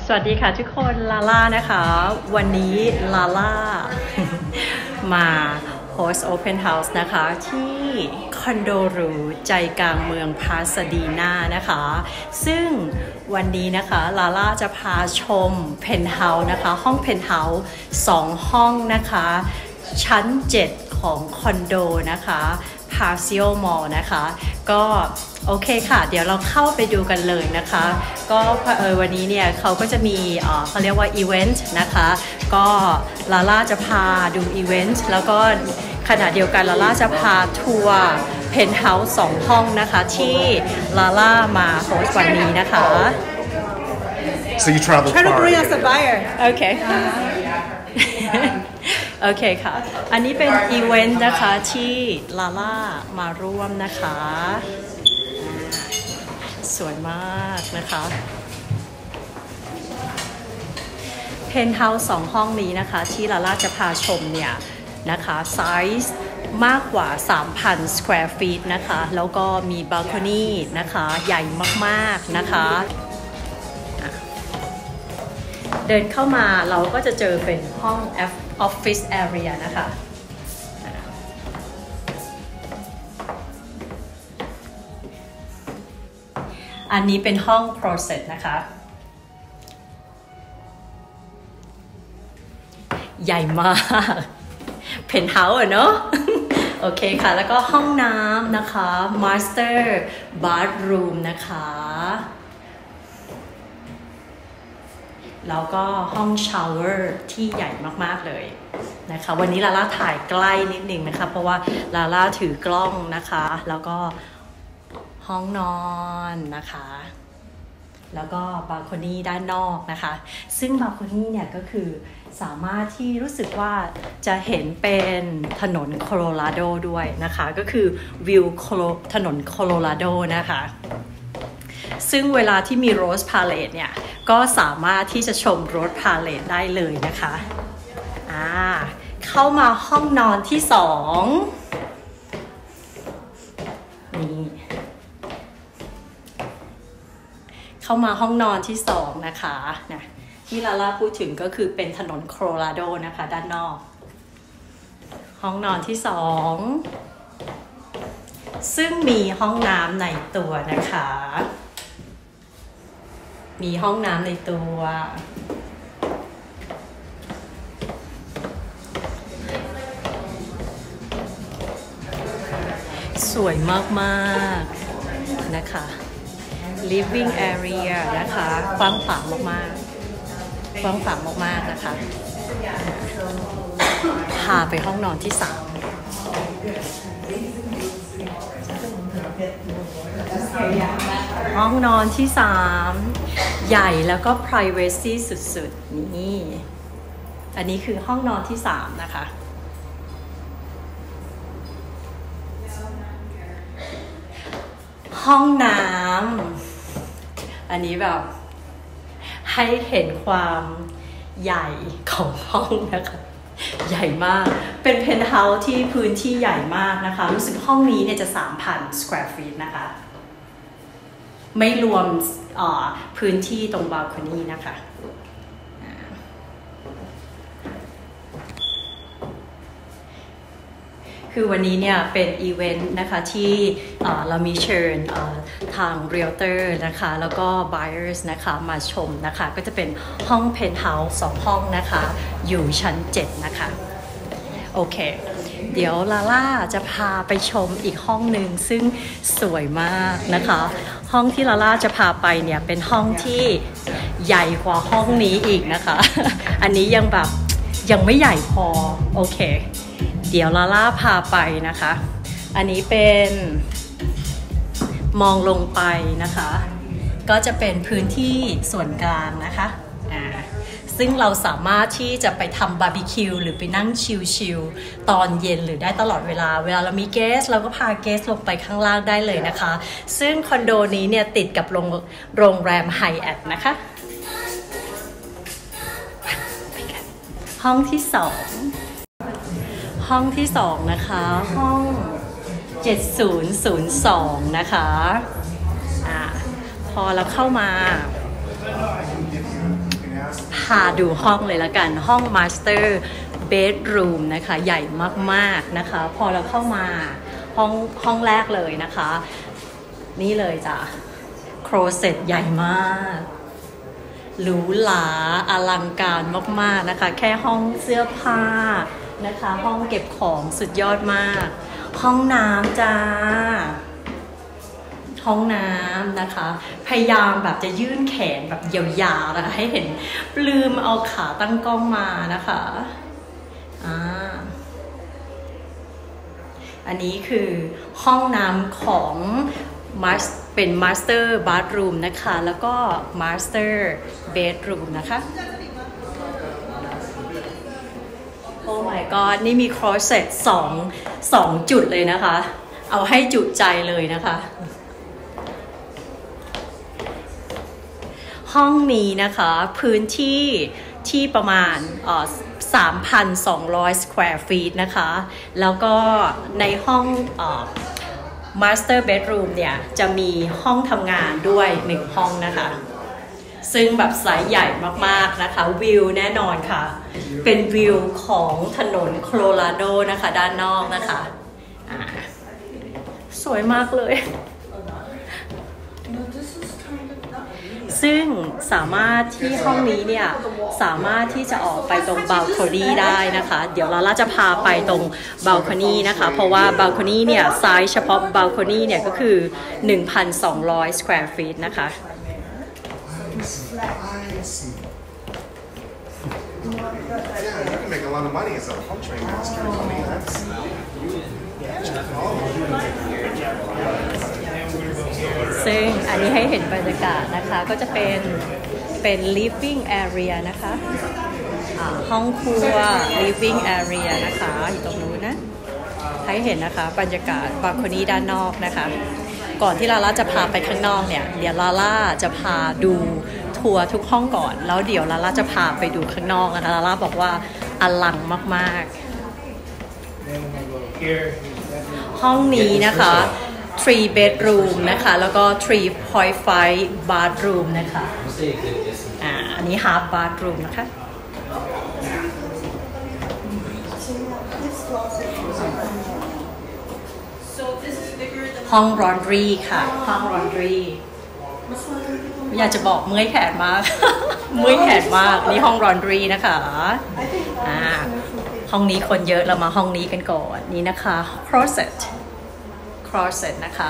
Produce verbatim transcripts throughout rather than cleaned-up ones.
สวัสดีค่ะทุกคนลาล่านะคะวันนี้ลาล่ามาโฮสต์ Open House นะคะที่คอนโดหรูใจกลางเมืองพาซาดีนานะคะซึ่งวันนี้นะคะลาล่าจะพาชมเพนท์เฮาส์นะคะห้องเพนท์เฮาส์สองห้องนะคะชั้นเจ็ดของคอนโดนะคะพาซิโอมอลนะคะก็โอเคค่ะเดี๋ยวเราเข้าไปดูกันเลยนะคะก็เออวันนี้เนี่ยเขาก็จะมีเอ่อเขาเรียกว่าอีเวนต์นะคะก็ลาล่าจะพาดูอีเวนต์แล้วก็ขณะเดียวกันลาล่าจะพาทัวร์เพนท์เฮาส์สองห้องนะคะที่ลาล่ามาโฮสต์วันนี้นะคะ So you travel Try to far. bring us a buyer. โอเค โอเคค่ะอันนี้เป็นอีเวนต์นะคะที่ลาล่ามาร่วมนะคะสวยมากนะคะเพนท์เฮาส์สองห้องนี้นะคะที่ลาล่าจะพาชมเนี่ยนะคะไซส์มากกว่า สามพัน square feet นะคะแล้วก็มีบัลโคนี่นะคะใหญ่มากๆนะคะเดินเข้ามาเราก็จะเจอเป็นห้อง Office Area นะคะอันนี้เป็นห้อง Process นะคะใหญ่มากเพนท์เฮาส์อะเนาะโอเคค่ะแล้วก็ห้องน้ำนะคะ Master Bathroom นะคะแล้วก็ห้องชาวเวอร์ที่ใหญ่มากๆเลยนะคะวันนี้ลาล่าถ่ายใกล้นิดนึงนะคะเพราะว่าลาล่าถือกล้องนะคะแล้วก็ห้องนอนนะคะแล้วก็บาลโคนี่ด้านนอกนะคะซึ่งบาลโคนี่เนี่ยก็คือสามารถที่รู้สึกว่าจะเห็นเป็นถนนโคโลราโดด้วยนะคะก็คือวิวถนนโคโลราโดนะคะซึ่งเวลาที่มีโรสพาเลทเนี่ยก็สามารถที่จะชมโรสพาเลทได้เลยนะคะอ่าเข้ามาห้องนอนที่สองนี่เข้ามาห้องนอนที่สองนะคะนะที่ลาล่าพูดถึงก็คือเป็นถนนโคโลราโดนะคะด้านนอกห้องนอนที่สองซึ่งมีห้องน้ำในตัวนะคะมีห้องน้ำในตัวสวยมากๆนะคะ living area นะคะกว้างขวางมากๆกว้างขวางมากๆนะคะพาไปห้องนอนที่สามห้องนอนที่สามใหญ่แล้วก็ privacy สุดๆนี่อันนี้คือห้องนอนที่สามนะคะห้องน้ำอันนี้แบบให้เห็นความใหญ่ของห้องนะคะใหญ่มากเป็นเพนท์เฮาส์ที่พื้นที่ใหญ่มากนะคะรู้สึกห้องนี้เนี่ยจะ สามพัน square feet นะคะไม่รวมพื้นที่ตรงบาลโคนี่นะคะคือวันนี้เนี่ยเป็นอีเวนต์นะคะที่เรามีเชิญทาง Realtor นะคะแล้วก็ Buyers นะคะมาชมนะคะก็จะเป็นห้องเพนท์เฮาส์สองห้องนะคะอยู่ชั้นเจ็ดนะคะโอเคเดี๋ยวลาล่าจะพาไปชมอีกห้องหนึ่งซึ่งสวยมากนะคะห้องที่ลาล่าจะพาไปเนี่ยเป็นห้องที่ใหญ่กว่าห้องนี้อีกนะคะอันนี้ยังแบบยังไม่ใหญ่พอโอเคเดี๋ยวลาล่าพาไปนะคะอันนี้เป็นมองลงไปนะคะก็จะเป็นพื้นที่ส่วนกลางนะคะอ่าซึ่งเราสามารถที่จะไปทำบาร์บีคิวหรือไปนั่งชิลๆตอนเย็นหรือได้ตลอดเวลาเวลาเรามีเกสเราก็พาเกสลงไปข้างล่างได้เลยนะคะซึ่งคอนโดนี้เนี่ยติดกับโรงโรงแรมไฮแอทนะคะห้องที่สองห้องที่สองนะคะห้องเจ็ดศูนย์ศูนย์สองนะคะอ่าพอเราเข้ามาาดูห้องเลยละกันห้อง Master Bedroom นะคะใหญ่มากๆนะคะพอเราเข้ามาห้องห้องแรกเลยนะคะนี่เลยจ้ะโครเซตใหญ่มากหรูหราอลังการมากๆนะคะแค่ห้องเสื้อผ้านะคะห้องเก็บของสุดยอดมากห้องน้ำจ้าห้องน้ำนะคะพยายามแบบจะยื่นแขนแบบยาวๆนะคะให้เห็นลืมเอาขาตั้งกล้องมานะคะอ่าอันนี้คือห้องน้ำของเป็น Master Bathroom นะคะแล้วก็ Master Bedroom นะคะโอ้ my god นี่มี closet สอง สองจุดเลยนะคะเอาให้จุใจเลยนะคะห้องนี้นะคะพื้นที่ที่ประมาณสามพันสองร้อย square feet นะคะแล้วก็ในห้องMaster Bedroom เนี่ยจะมีห้องทำงานด้วยหนึ่งห้องนะคะซึ่งแบบไซส์ใหญ่มากๆนะคะวิวแน่นอนค่ะเป็นวิวของถนนโคโลราโดนะคะด้านนอกนะคะสวยมากเลยซึ่งสามารถที่ห้องนี้เนี่ยสามารถที่จะออกไปตรงบัลโคนี่ได้นะคะเดี๋ยวเราล่าจะพาไปตรงบัลโคนี่นะคะเพราะว่าบัลโคนี่เนี่ยไซส์เฉพาะบัลโคนี่เนี่ยก็คือ หนึ่งพันสองร้อย square feet นะคะ Yeah, you can make a lot of money as a home trainer master. Money, that's... ซึ่งอันนี้ให้เห็นบรรยากาศนะคะก็จะเป็นเป็น living area นะคะห้องครัว living area นะคะอยู่ตรงนู้นนะให้เห็นนะคะบรรยากาศบัลโคนี่ด้านนอกนะคะก่อนที่ลาล่าจะพาไปข้างนอกเนี่ยเดี๋ยวลาล่าจะพาดูทัวร์ทุกห้องก่อนแล้วเดี๋ยวลาล่าจะพาไปดูข้างนอกนะคะลาล่าบอกว่าอลังมากๆห้องนี้นะคะthree bedroom นะคะแล้วก็ three point five bathroom นะคะอ่าอันนี้ half bathroom นะคะห้อง laundry ค่ะห้อง laundry อยากจะบอกเมื่อยแขนมาก เมื่อยแขนมากนี่ห้อง laundry นะคะอ่าห้องนี้คนเยอะเรามาห้องนี้กันก่อนนี่นะคะ closet closet นะคะ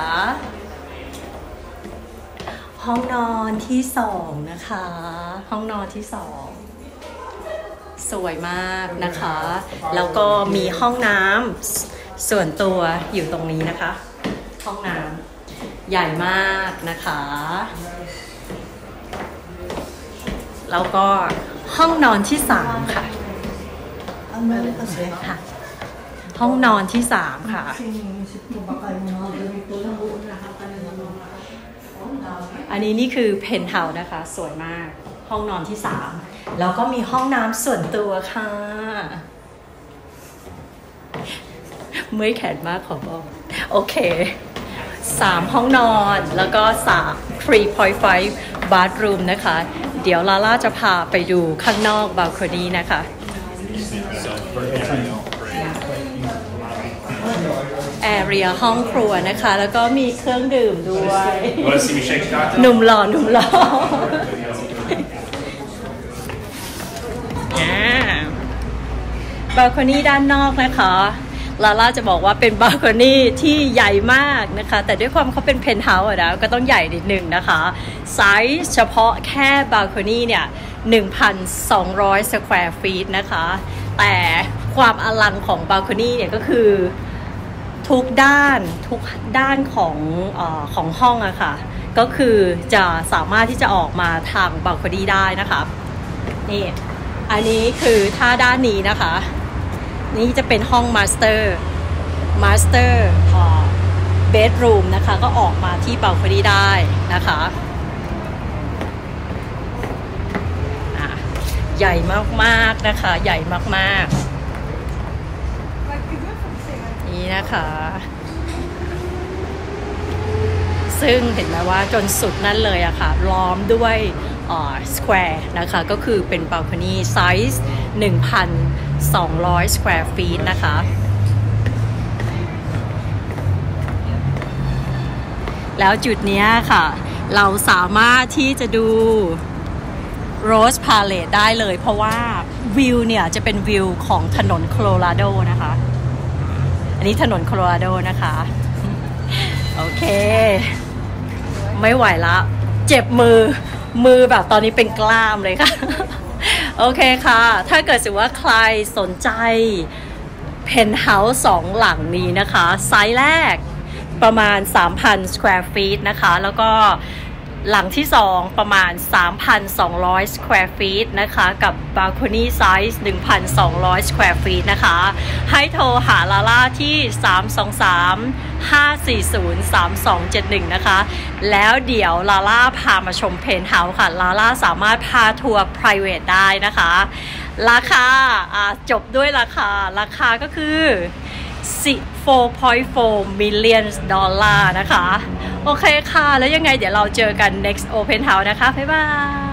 ห้องนอนที่สองนะคะห้องนอนที่สองสวยมากนะคะแล้วก็มีห้องน้ำส่วนตัวอยู่ตรงนี้นะคะห้องน้ำใหญ่มากนะคะแล้วก็ห้องนอนที่สามค่ะค่ะห้องนอนที่สามค่ะอันนี้นี่คือเพนท์เฮาส์นะคะสวยมากห้องนอนที่สามแล้วก็มีห้องน้ำส่วนตัวค่ะเมื่อยแขนมากขอบอกโอเคสามห้องนอนแล้วก็สาม three point five bathroom นะคะเดี๋ยวลาล่าจะพาไปดูข้างนอกบัลโคนี่นะคะแอเรียห้องครัวนะคะแล้วก็มีเครื่องดื่มด้วยหนุ่มหล่อหนุ่มหล่อบัลโคนี่ด้านนอกนะคะลาล่าจะบอกว่าเป็นบัลโคนี่ที่ใหญ่มากนะคะแต่ด้วยความเขาเป็นเพนท์เฮาส์นะก็ต้องใหญ่นิดนึงนะคะไซส์เฉพาะแค่บัลโคนี่เนี่ย หนึ่งพันสองร้อย square feet นะคะแต่ความอลังของบัลโคนี่เนี่ยก็คือทุกด้านทุกด้านของเอ่อของห้องอะค่ะก็คือจะสามารถที่จะออกมาทางบัลโคนี่ได้นะคะนี่อันนี้คือถ้าด้านนี้นะคะนี่จะเป็นห้องมาสเตอร์มาสเตอร์เบดรูมนะคะก็ออกมาที่บัลโคนี่ได้นะคะใหญ่มากๆนะคะใหญ่มากๆนี่นะคะซึ่งเห็นไหมว่าจนสุดนั่นเลยอะค่ะล้อมด้วย square นะคะก็คือเป็น balcony size หนึ่งพันสองร้อย square feet นะคะแล้วจุดนี้ค่ะเราสามารถที่จะดู Rose Palace ได้เลยเพราะว่าวิวเนี่ยจะเป็นวิวของถนนโคโลราโดนะคะอันนี้ถนนโคโลราโดนะคะโอเคไม่ไหวละเจ็บมือมือแบบตอนนี้เป็นกล้ามเลยค่ะโอเคค่ะถ้าเกิดสมมติว่าใครสนใจเพนท์เฮาส์สองหลังนี้นะคะไซส์แรกประมาณ สามพัน square feet นะคะแล้วก็หลังที่สองประมาณ สามพันสองร้อย square feet นะคะกับ balcony size หนึ่งพันสองร้อย square feet นะคะให้โทรหาลาล่าที่ สาม สอง สาม ห้า สี่ ศูนย์ สาม สอง เจ็ด หนึ่ง นะคะแล้วเดี๋ยวลาล่าพามาชมเพนท์เฮาส์ค่ะลาล่าสามารถพาทัวร์ private ได้นะคะราคาจบด้วยราคาราคาก็คือสี่จุดสี่ million ดอลลาร์นะคะโอเคค่ะแล้วยังไงเดี๋ยวเราเจอกัน next open house นะคะบ๊ายบาย